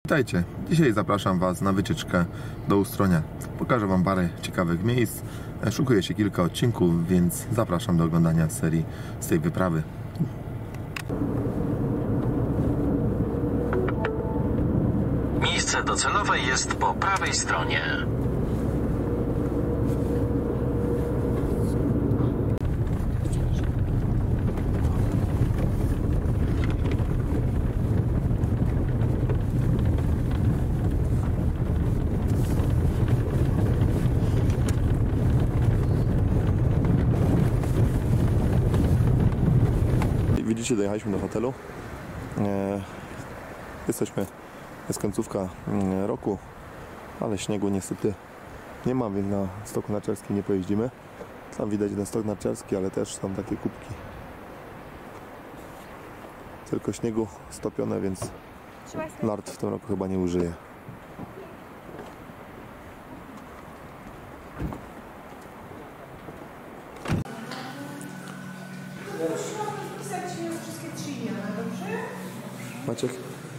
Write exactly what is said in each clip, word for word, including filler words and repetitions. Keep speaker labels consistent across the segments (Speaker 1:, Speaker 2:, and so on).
Speaker 1: Witajcie, dzisiaj zapraszam Was na wycieczkę do Ustronia. Pokażę Wam parę ciekawych miejsc, szykuje się kilka odcinków, więc zapraszam do oglądania serii z tej wyprawy.
Speaker 2: Miejsce docelowe jest po prawej stronie.
Speaker 1: Widzicie, dojechaliśmy do hotelu. E, jesteśmy, jest końcówka roku, ale śniegu niestety nie ma, więc na stok narciarski nie pojeździmy. Tam widać ten stok narciarski, ale też są takie kubki. Tylko śniegu stopione, więc nart w tym roku chyba nie użyję. Maciek?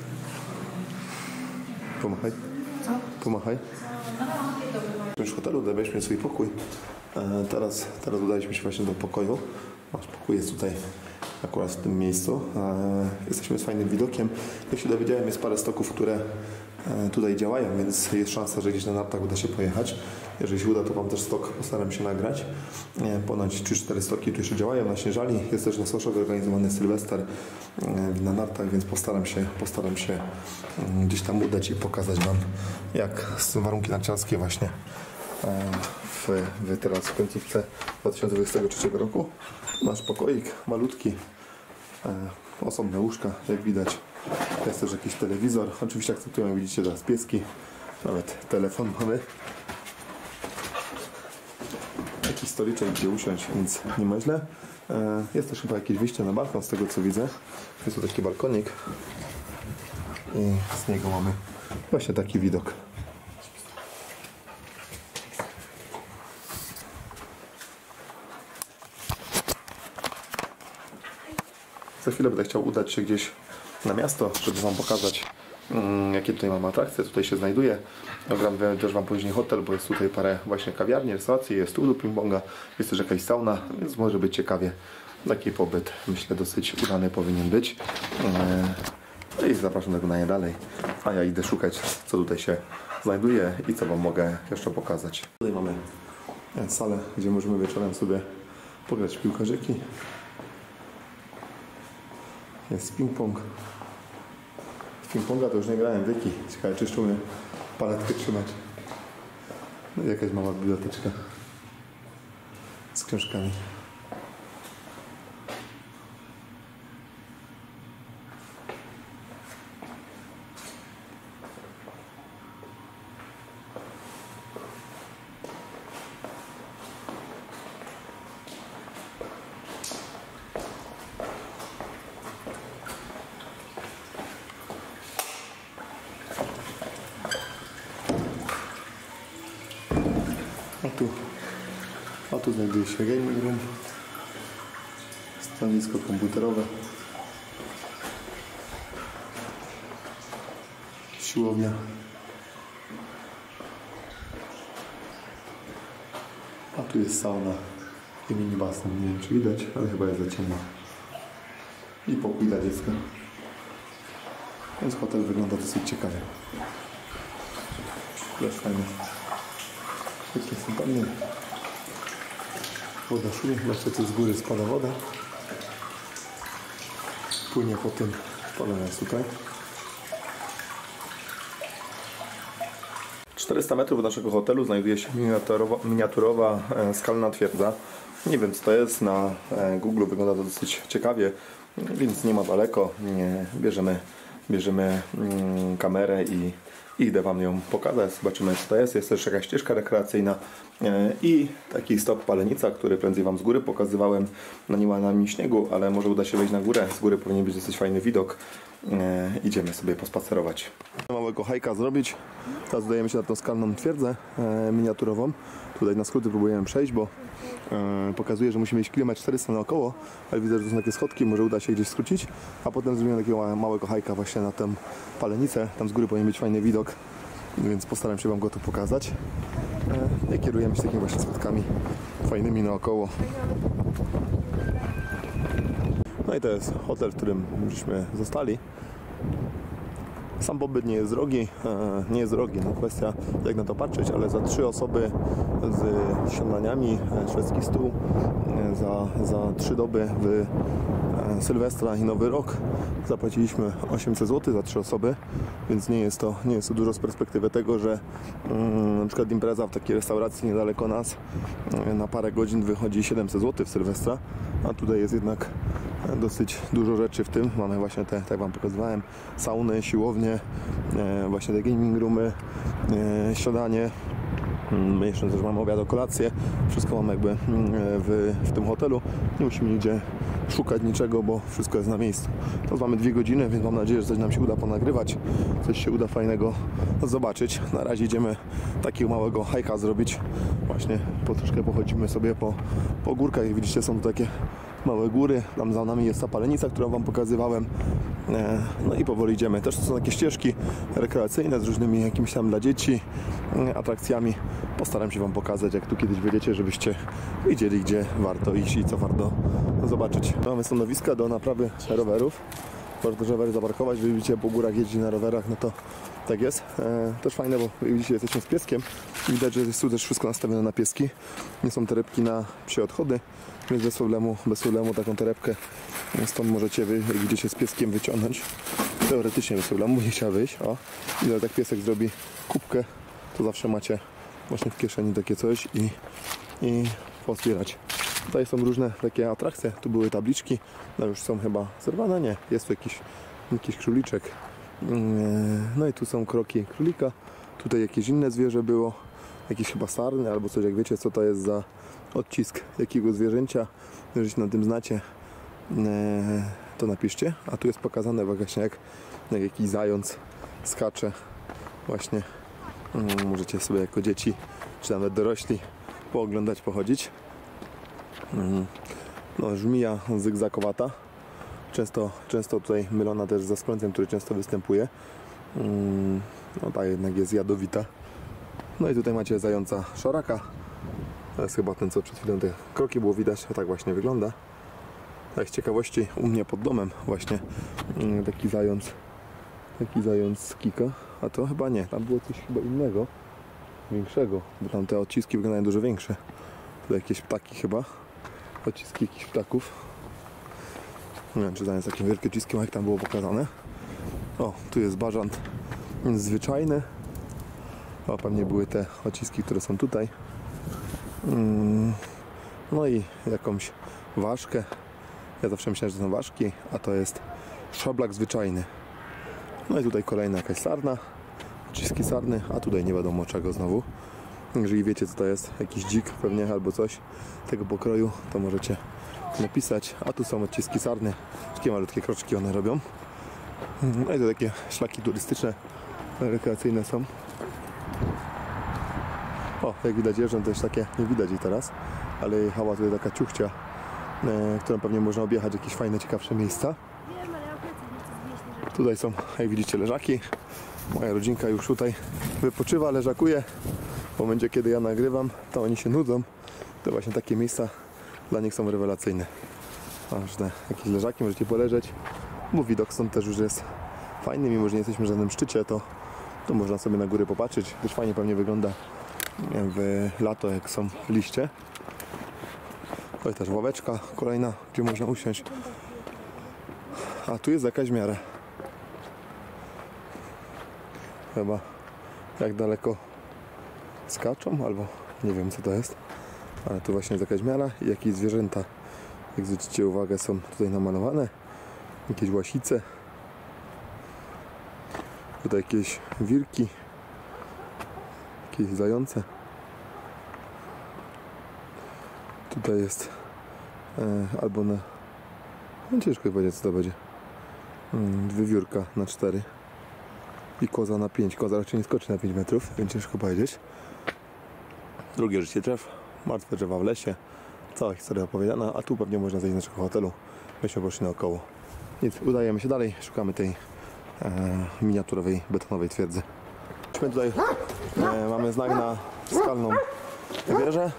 Speaker 1: Pomachaj.
Speaker 3: Co?
Speaker 1: Pomachaj. Już w hotelu odebraliśmy swój pokój. E, teraz, teraz udaliśmy się właśnie do pokoju. Nasz pokój jest tutaj akurat w tym miejscu. E, jesteśmy z fajnym widokiem. Jak się dowiedziałem, jest parę stoków, które e, tutaj działają, więc jest szansa, że gdzieś na nartach uda się pojechać. Jeżeli się uda, to Wam też stok postaram się nagrać. E, ponoć trzy cztery stoki tu jeszcze działają na Śnieżali. Jest też na Soszowie organizowany Sylwester e, na nartach, więc postaram się, postaram się e, gdzieś tam udać i pokazać Wam, jak są warunki narciarskie właśnie e, w, w teraz w końcówce dwa tysiące dwudziestego trzeciego roku. Nasz pokoik malutki, e, osobne łóżka, jak widać. Jest też jakiś telewizor. Oczywiście akceptujemy, widzicie, teraz pieski. Nawet telefon mamy. Jakiś stoliczek, gdzie usiąść, więc nie ma źle. E, jest też chyba jakieś wyjście na balkon, z tego co widzę. Jest tu taki balkonik. I z niego mamy właśnie taki widok. Za chwilę będę chciał udać się gdzieś na miasto, żeby Wam pokazać, mm, jakie tutaj mamy atrakcje. Tutaj się znajduje. Ogram też Wam później hotel, bo jest tutaj parę właśnie kawiarni, restauracji, jest tu ping-ponga, jest też jakaś sauna, więc może być ciekawie. Taki pobyt, myślę, dosyć udany powinien być. No i zapraszam do oglądania dalej. A ja idę szukać, co tutaj się znajduje i co Wam mogę jeszcze pokazać. Tutaj mamy salę, gdzie możemy wieczorem sobie pograć w piłkarzyki. Jest ping-pong. Z ping-ponga to już nie grałem wieki. Ciekawe, czy jeszcze umiem paletkę trzymać. No i jakaś mała biblioteczka z książkami. A tu, a tu znajduje się gaming room, stanowisko komputerowe, siłownia, a tu jest sauna i mini basen. Nie wiem, czy widać, ale chyba jest za ciemno. I pokój dla dziecka. Więc hotel wygląda dosyć ciekawie. Też fajnie. Takie sympatnie. Woda szumie, zobaczcie, co z góry spada woda. Płynie po tym, spada nas tutaj. czterysta metrów od naszego hotelu znajduje się miniaturowa, miniaturowa e, skalna twierdza. Nie wiem, co to jest, na e, Google wygląda to dosyć ciekawie, więc nie ma daleko. Nie, bierzemy bierzemy mm, kamerę i I idę Wam ją pokazać, zobaczymy, co to jest. Jest też jakaś ścieżka rekreacyjna i taki stop Palenica, który prędzej Wam z góry pokazywałem. No nie ma na nim śniegu, ale może uda się wejść na górę. Z góry powinien być dosyć fajny widok. e, idziemy sobie pospacerować. Małego hajka zrobić. Teraz udajemy się na tą skalną twierdzę e, miniaturową. Tutaj na skróty próbujemy przejść, bo e, pokazuje, że musimy iść kilometr czterysta naokoło, ale widzę, że to są takie schodki, może uda się gdzieś skrócić, a potem zrobimy takiego małego hajka właśnie na tę palenicę. Tam z góry powinien być fajny widok, więc postaram się Wam go tu pokazać. E, I kierujemy się takimi właśnie schodkami fajnymi naokoło. No i to jest hotel, w którym żeśmy zostali. Sam pobyt nie jest drogi, e, nie jest drogi, no kwestia jak na to patrzeć, ale za trzy osoby z śniadaniami, e, szwedzki stół, e, za, za trzy doby w e, Sylwestra i Nowy Rok zapłaciliśmy osiemset złotych za trzy osoby, więc nie jest to, nie jest to dużo z perspektywy tego, że mm, na przykład impreza w takiej restauracji niedaleko nas e, na parę godzin wychodzi siedemset złotych w Sylwestra, a tutaj jest jednak dosyć dużo rzeczy w tym. Mamy właśnie te, tak jak Wam pokazywałem, sauny, siłownie, e, właśnie te gaming roomy, e, śniadanie. My jeszcze też mamy obiad, kolację. Wszystko mamy jakby w, w tym hotelu. Nie musimy nigdzie szukać niczego, bo wszystko jest na miejscu. Teraz mamy dwie godziny, więc mam nadzieję, że coś nam się uda ponagrywać. Coś się uda fajnego zobaczyć. Na razie idziemy takiego małego hajka zrobić. Właśnie po troszkę pochodzimy sobie po, po górkach. Jak widzicie, są tu takie małe góry. Tam za nami jest ta palenica, którą Wam pokazywałem. No i powoli idziemy. Też to są takie ścieżki rekreacyjne z różnymi jakimiś tam dla dzieci atrakcjami. Postaram się Wam pokazać, jak tu kiedyś będziecie, żebyście wiedzieli, gdzie warto iść i co warto zobaczyć. Mamy stanowiska do naprawy rowerów. Można rowery zaparkować, wy widzicie, po górach jeździ na rowerach, no to tak jest. E, też fajne, bo widzicie, jesteśmy z pieskiem. Widać, że jest tu też wszystko nastawione na pieski. Nie są torebki na psie odchody, więc bez problemu, bez problemu taką torebkę stąd możecie wy, jak widzicie, z pieskiem wyciągnąć. Teoretycznie bez problemu, nie chciała wyjść. O, i tak piesek zrobi kubkę, to zawsze macie właśnie w kieszeni takie coś i, i pozbierać. Tutaj są różne takie atrakcje, tu były tabliczki, no już są chyba zerwane, nie, jest tu jakiś, jakiś króliczek. No i tu są kroki królika, tutaj jakieś inne zwierzę było, jakiś chyba sarny albo coś, jak wiecie, co to jest za odcisk jakiego zwierzęcia, jeżeli się na tym znacie, to napiszcie. A tu jest pokazane właśnie jak, jak jakiś zając skacze właśnie. Możecie sobie jako dzieci, czy nawet dorośli pooglądać, pochodzić. No, żmija zygzakowata. Często, często tutaj mylona też ze skrońcem, który często występuje. No ta jednak jest jadowita. No i tutaj macie zająca szoraka. To jest chyba ten, co przed chwilą te kroki było widać. Tak właśnie wygląda. Tak z ciekawości, u mnie pod domem właśnie taki zając, taki zając kika. A to chyba nie, tam było coś chyba innego, większego, bo tam te odciski wyglądają dużo większe. Tutaj jakieś ptaki chyba, odciski jakichś ptaków. Nie wiem, czy zając takim wielkim odciskiem, jak tam było pokazane. O, tu jest bażant zwyczajny. O, pewnie były te odciski, które są tutaj. No i jakąś ważkę. Ja zawsze myślałem, że to są ważki, a to jest szablak zwyczajny. No i tutaj kolejna jakaś sarna, odciski sarny, a tutaj nie wiadomo czego znowu. Jeżeli wiecie, co to jest, jakiś dzik pewnie albo coś tego pokroju, to możecie napisać. A tu są odciski sarny, takie malutkie kroczki one robią. No i to takie szlaki turystyczne, rekreacyjne są. O, jak widać jeżdżą też takie, nie widać jej teraz, ale jechała tutaj taka ciuchcia, e, którą pewnie można objechać jakieś fajne, ciekawsze miejsca. Tutaj są, jak widzicie, leżaki. Moja rodzinka już tutaj wypoczywa, leżakuje. W momencie, kiedy ja nagrywam, to oni się nudzą. To właśnie takie miejsca dla nich są rewelacyjne. Ważne, jakieś leżaki, możecie poleżeć. Bo widok stąd też już jest fajny, mimo że nie jesteśmy w żadnym szczycie, to, to można sobie na górę popatrzeć. Też fajnie pewnie wygląda w lato, jak są liście. To jest też ławeczka kolejna, gdzie można usiąść. A tu jest jakaś miara. Chyba jak daleko skaczą, albo nie wiem, co to jest. Ale tu właśnie jest jakaś miara i jakieś zwierzęta, jak zwrócicie uwagę, są tutaj namalowane. Jakieś łasice. Tutaj jakieś wilki. Jakieś zające. Tutaj jest e, albo na... No ciężko powiedzieć, co to będzie. Hmm, wiewiórka na cztery. I koza na pięć. Koza raczej nie skoczy na pięć metrów, więc ciężko powiedzieć. Drugie życie drzew. Martwe drzewa w lesie. Cała historia opowiadana, a tu pewnie można zejść z naszego hotelu. Myśmy poszli naokoło. Nic, udajemy się dalej. Szukamy tej e, miniaturowej, betonowej twierdzy. Tutaj e, mamy znak na skalną wieżę.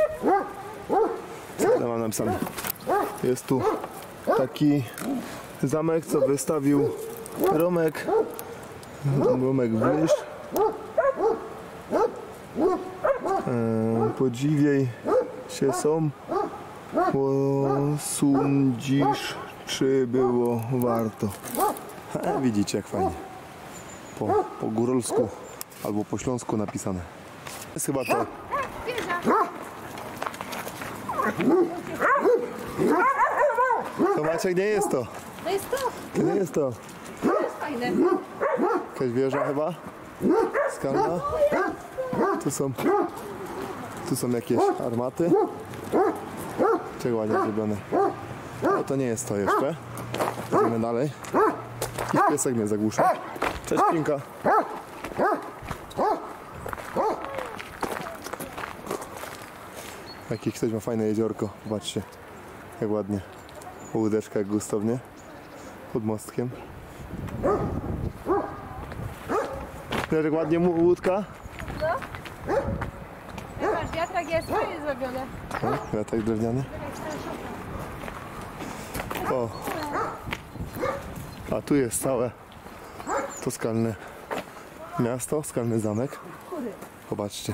Speaker 1: Co mam napisane? Jest tu taki zamek, co wystawił Romek. Romek Wlysz. E, podziwiej się są, bo sądzisz, czy było warto. E, widzicie, jak fajnie. Po, po góralsku albo po śląsku napisane. Jest chyba to. To Maciek, nie jest to.
Speaker 3: To jest to.
Speaker 1: To nie jest to.
Speaker 3: To jest fajne.
Speaker 1: Jakaś wieża chyba? Skalna? Tu są, tu są jakieś armaty. Czego ładnie zrobione. No to nie jest to jeszcze. Idziemy dalej. Jakiś piesek mnie zagłusza. Cześć, Pinka. Jakie ktoś ma fajne jeziorko. Zobaczcie, jak ładnie. Łódeczka jak gustownie. Pod mostkiem. Jak ładnie mu łódka.
Speaker 3: No. Masz wiatrak jest fajnie zrobione.
Speaker 1: O, wiatrak drewniany. O. A tu jest całe to skalne miasto, skalny zamek. Zobaczcie.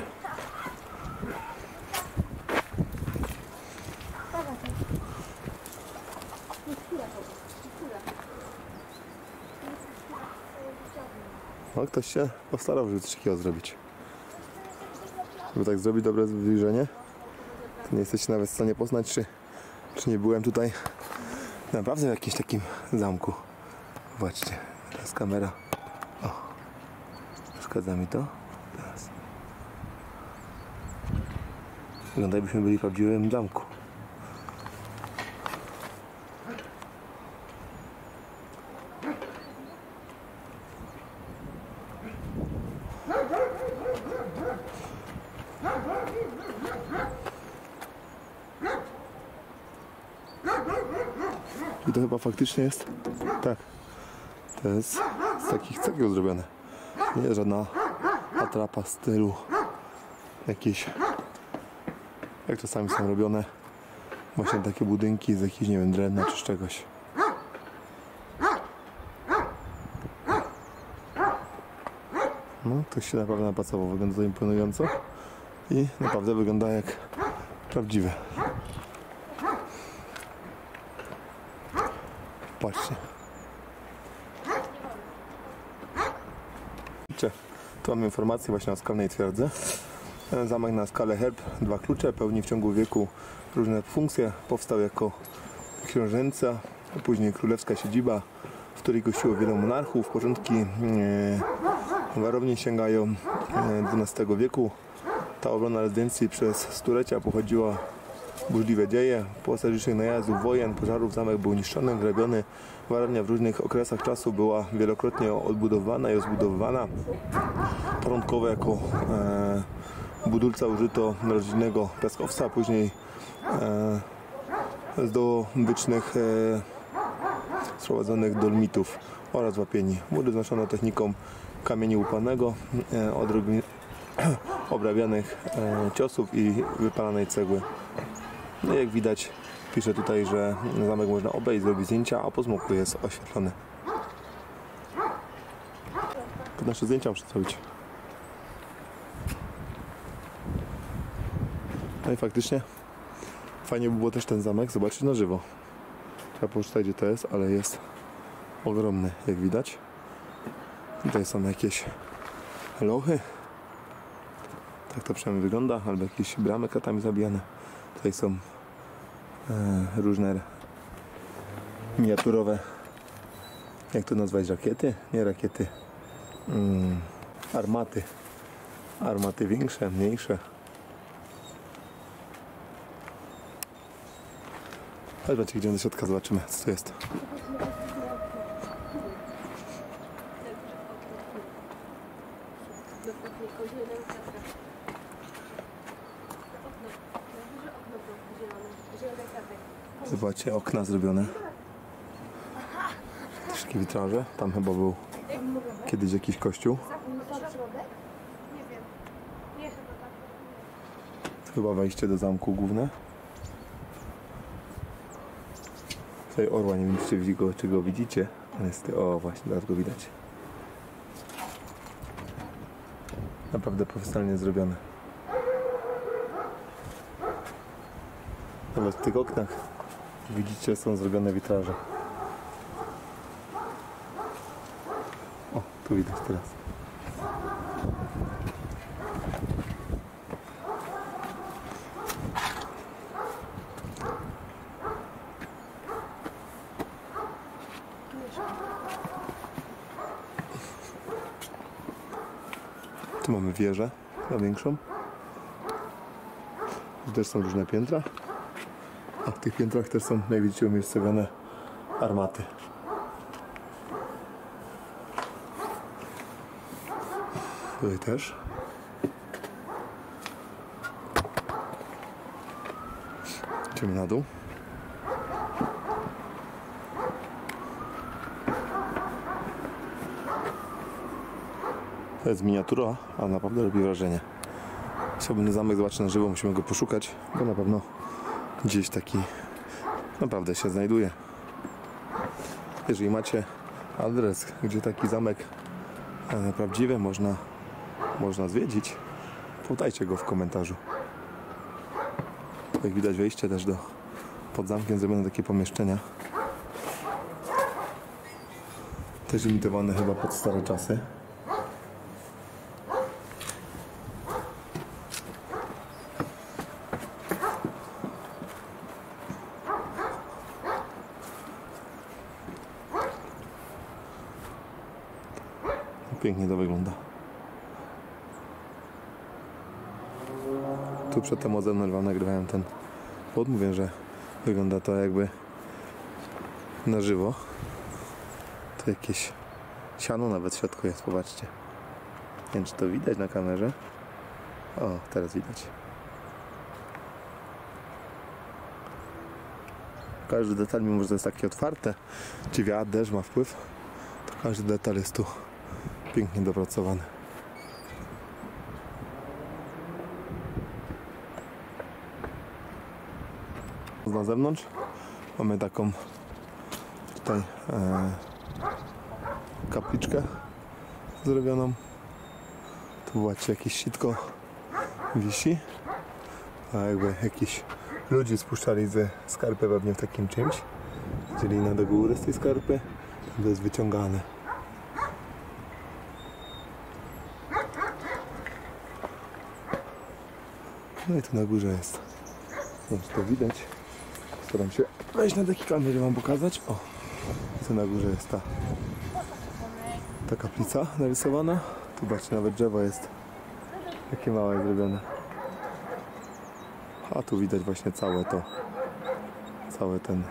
Speaker 1: No, ktoś się postarał, żeby coś takiego zrobić. Żeby tak zrobić dobre zbliżenie, to nie jesteście nawet w stanie poznać, czy, czy nie byłem tutaj naprawdę w jakimś takim zamku. Zobaczcie, teraz kamera. O, przeszkadza mi to. Teraz. Wygląda, jakbyśmy byli w prawdziwym zamku. I to chyba faktycznie jest, tak, to jest z takich cegieł zrobione. Nie jest żadna atrapa stylu jakieś, jak czasami są robione właśnie takie budynki z jakichś, nie wiem, drewna czy z czegoś. No, to się naprawdę napracował, wygląda to imponująco i naprawdę wygląda jak prawdziwe. Patrzcie. Tu mamy informację właśnie o skalnej twierdzy. Zamek na skalę herb, dwa klucze, pełni w ciągu wieku różne funkcje. Powstał jako książęca, później królewska siedziba, w której gościło wielu monarchów. Początki e, warowni sięgają dwunastego wieku. Ta obrona rezydencji przez stulecia pochodziła burzliwe dzieje, po licznych najazdów, wojen, pożarów zamek był niszczony, grabiony. Warownia w różnych okresach czasu była wielokrotnie odbudowana i rozbudowywana. Początkowo jako e, budulca użyto rodzinnego piaskowca, później e, zdobycznych e, sprowadzonych dolmitów oraz łapieni. Mury znoszono techniką kamieni łupanego, e, odrobi, obrabianych e, ciosów i wypalanej cegły. No i jak widać, pisze tutaj, że zamek można obejść, zrobić zdjęcia, a po zmroku jest oświetlony. To nasze zdjęcia muszę zrobić. No i faktycznie fajnie by było też ten zamek zobaczyć na żywo. Trzeba poczytać, gdzie to jest, ale jest ogromny, jak widać. Tutaj są jakieś lochy. Tak to przynajmniej wygląda, albo jakieś bramy kratami zabijane. Tutaj są e, różne miniaturowe, jak to nazwać, rakiety? Nie rakiety, mm, armaty. Armaty większe, mniejsze. Chodźcie, gdzie do środka, zobaczymy, co to jest.
Speaker 3: Dokładnie, koło zielonego kwiatka. Okno. Najwyżej okno było zielone. Zielony kwiatek.
Speaker 1: Zobaczcie, okna zrobione. Wszystkie witraże. Tam chyba był kiedyś jakiś kościół.
Speaker 3: Nie wiem. Nie, chyba tak.
Speaker 1: To chyba wejście do zamku główne. Tutaj orła, nie wiem czy wy go, czy go widzicie. Ale jest, o właśnie, teraz go widać. Naprawdę profesjonalnie zrobione. Nawet w tych oknach widzicie, są zrobione witraże. O, tu widać teraz. Tu mamy wieżę największą. Tu też są różne piętra. A w tych piętrach też są, jak widzicie, umiejscowione armaty. Tutaj też. Idziemy na dół. To jest miniatura, a naprawdę robi wrażenie. Chciałbym ten zamek zobaczyć na żywo, musimy go poszukać, bo na pewno gdzieś taki naprawdę się znajduje. Jeżeli macie adres, gdzie taki zamek e, prawdziwy można, można zwiedzić, podajcie go w komentarzu. Jak widać, wejście też do pod zamkiem zrobione takie pomieszczenia. Też limitowane chyba pod stare czasy. Pięknie to wygląda. Tu przedtem ode mną wam nagrywałem ten pod. Mówię, że wygląda to jakby na żywo. Tu jakieś siano nawet w środku jest, popatrzcie. Nie wiem, czy to widać na kamerze. O, teraz widać. Każdy detal, mimo że to jest takie otwarte, czy wiatr, deszcz ma wpływ, to każdy detal jest tu pięknie dopracowany. Na zewnątrz mamy taką tutaj e, kapliczkę zrobioną. Tu zobaczcie, jakieś sitko wisi, a jakby jakiś ludzi spuszczali ze skarpy pewnie w takim czymś. Czyli na do góry z tej skarpy, to jest wyciągane. No i tu na górze jest. Nie wiem, czy to widać. Staram się wejść na taki kamerę, wam pokazać. O, tu na górze jest ta, ta kaplica narysowana. Tu zobaczcie, nawet drzewo jest takie małe zrobione. A tu widać właśnie całe to, cały ten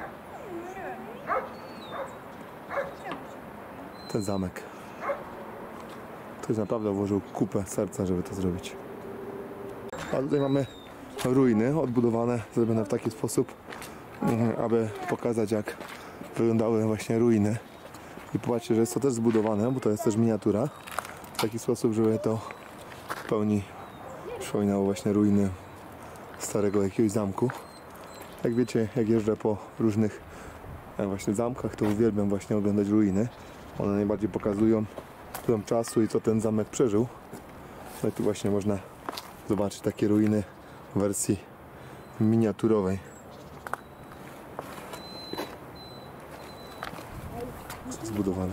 Speaker 1: ten zamek. Ktoś naprawdę włożył kupę serca, żeby to zrobić. A tutaj mamy ruiny odbudowane, zrobione w taki sposób, aby pokazać, jak wyglądały właśnie ruiny. I popatrzcie, że jest to też zbudowane, bo to jest też miniatura, w taki sposób, żeby to w pełni przypominało właśnie ruiny starego jakiegoś zamku. Jak wiecie, jak jeżdżę po różnych właśnie zamkach, to uwielbiam właśnie oglądać ruiny. One najbardziej pokazują wpływ czasu i co ten zamek przeżył. No i tu właśnie można zobaczyć takie ruiny w wersji miniaturowej. Zbudowane.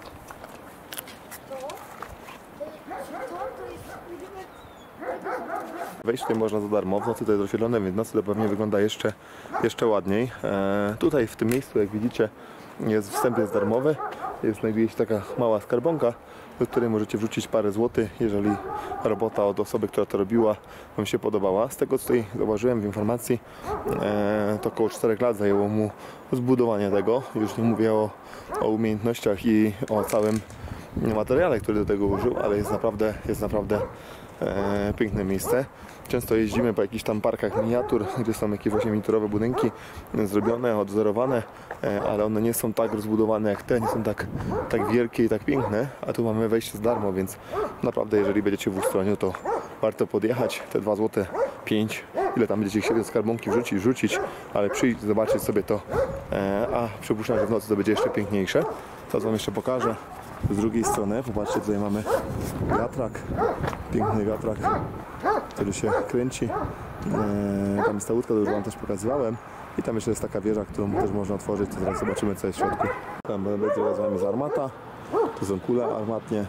Speaker 1: Wejść tutaj można za darmo, w nocy to jest oświetlone, więc w nocy to pewnie wygląda jeszcze, jeszcze ładniej. E, tutaj w tym miejscu, jak widzicie, jest wstęp jest darmowy. Jest, znajduje się taka mała skarbonka, do której możecie wrzucić parę złotych, jeżeli robota od osoby, która to robiła, wam się podobała. Z tego, co tutaj zauważyłem w informacji, e, to około czterech lat zajęło mu zbudowanie tego. Już nie mówię o, o umiejętnościach i o całym materiale, który do tego użył, ale jest naprawdę, jest naprawdę e, piękne miejsce. Często jeździmy po jakichś tam parkach miniatur, gdzie są jakieś właśnie miniaturowe budynki zrobione, odwzorowane, e, ale one nie są tak rozbudowane jak te, nie są tak, tak wielkie i tak piękne, a tu mamy wejście za darmo, więc naprawdę jeżeli będziecie w Ustroniu, to warto podjechać, te dwa złote pięć, ile tam będziecie chcieli do skarbonki wrzucić, wrzucić, ale przyjść, zobaczyć sobie to, e, a przypuszczam, że w nocy to będzie jeszcze piękniejsze. To wam jeszcze pokażę z drugiej strony. Popatrzcie, tutaj mamy wiatrak, piękny wiatrak, który się kręci. E, tam jest ta łódka, którą już wam też pokazywałem. I tam jeszcze jest taka wieża, którą też można otworzyć. To zaraz zobaczymy, co jest w środku. Tam będzie razem z armata. To są kule armatnie.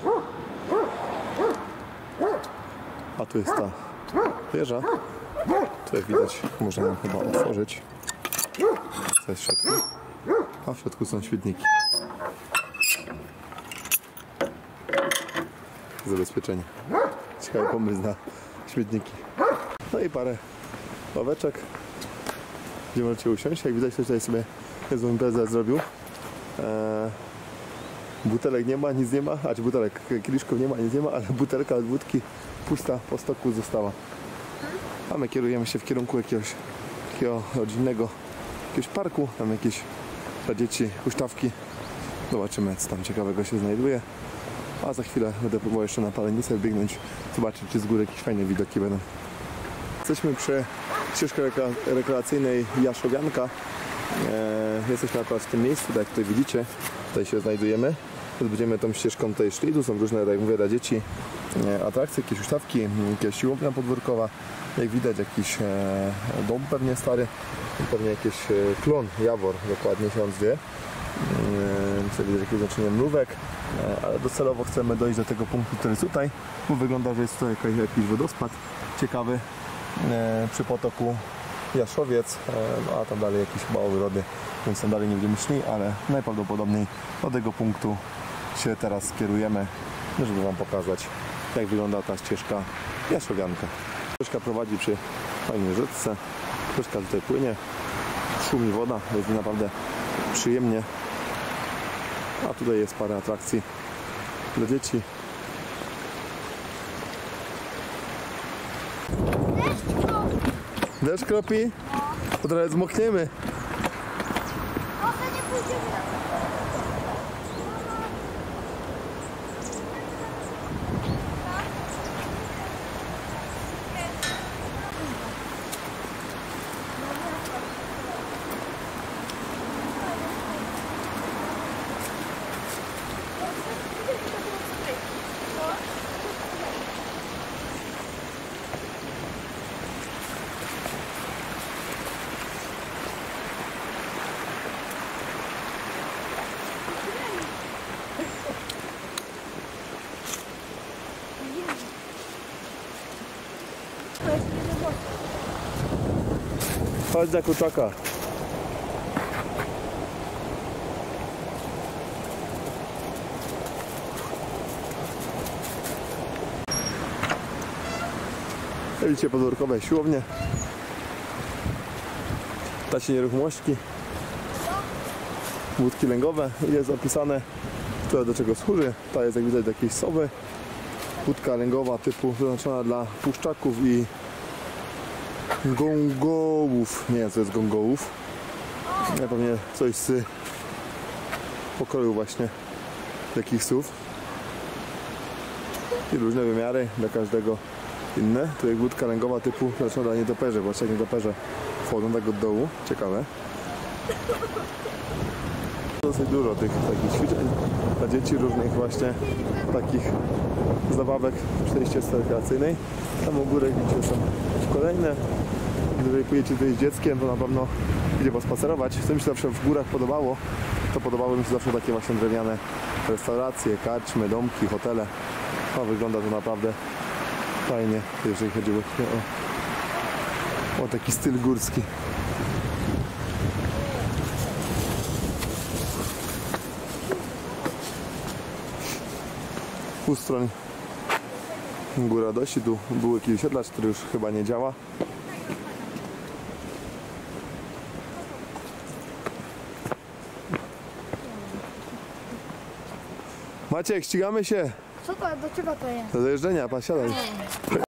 Speaker 1: A tu jest ta wieża. Tu jak widać, można ją chyba otworzyć. Co jest w środku? A w środku są świetniki. Zabezpieczenie. Ciekawy pomysł na śmietniki. No i parę ławeczek, gdzie możecie usiąść. Jak widać, tutaj sobie niezłą imprezę zrobił. Eee, butelek nie ma, nic nie ma, a czy butelek, kieliszków nie ma, nic nie ma, ale butelka od wódki pusta po stoku została. A my kierujemy się w kierunku jakiegoś takiego rodzinnego jakiegoś parku, tam jakieś dla dzieci huśtawki. Zobaczymy, co tam ciekawego się znajduje. A za chwilę będę próbował jeszcze na palenicę biegnąć, zobaczyć, czy z góry jakieś fajne widoki będą. Jesteśmy przy ścieżce rekreacyjnej Jaszowianka. Eee, jesteśmy akurat w tym miejscu, tak jak tutaj widzicie. Tutaj się znajdujemy. Będziemy tą ścieżką tutaj szli. Tu są różne, tak jak mówię, dla dzieci e, atrakcje, jakieś huśtawki, jakaś siłownia podwórkowa. Jak widać, jakiś e, dom pewnie stary, pewnie jakiś e, klon, Jawor, dokładnie się on zwie. Chcę widzieć jakieś znaczenie mrówek, ale docelowo chcemy dojść do tego punktu, który jest tutaj, bo wygląda, że jest to jakaś, jakiś wodospad ciekawy e, przy potoku Jaszowiec, e, no a tam dalej jakieś chyba ogrody, więc tam dalej nie będziemy szli, ale najprawdopodobniej do tego punktu się teraz skierujemy, żeby wam pokazać, jak wygląda ta ścieżka Jaszowianka. Ścieżka prowadzi przy fajnej rzeczce, ścieżka tutaj płynie, szumi woda, jest naprawdę przyjemnie. A tutaj jest parę atrakcji dla dzieci. Deszcz kropi? To trochę zmokniemy.
Speaker 3: Może nie pójdziemy na to.
Speaker 1: Chodź za kurczaka. Widzicie podwórkowe siłownie. Tacie nieruchomości. Łódki lęgowe. Jest opisane, które do czego służy. Ta jest, jak widać, do jakiejś sowy. Łódka lęgowa typu przeznaczona dla puszczaków i gongołów. Nie wiem, co jest gongołów. Ja pewnie coś z pokroju właśnie takich słów. I różne wymiary dla każdego inne. Tu jest łódka lęgowa typu przeznaczona dla nietoperzy, bo jak nietoperze wchodzą tak od dołu. Ciekawe. Dosyć dużo tych takich ćwiczeń dla dzieci, różnych właśnie takich zabawek przy tej ścieżce rekreacyjnej. Tam u góry widzicie są kolejne. Jeżeli pójdziecie tutaj z dzieckiem, to na pewno idzie pospacerować. Co mi się zawsze w górach podobało, to podobały mi się zawsze takie właśnie drewniane restauracje, karczmy, domki, hotele. No, wygląda to naprawdę fajnie, jeżeli chodzi o, o taki styl górski. Ustroń Góra Dości, tu był jakiś siedlacz, który już chyba nie działa. Maciek, ścigamy się.
Speaker 3: Co to, do czego to jest?
Speaker 1: Do dojeżdżenia, pa, siadaj.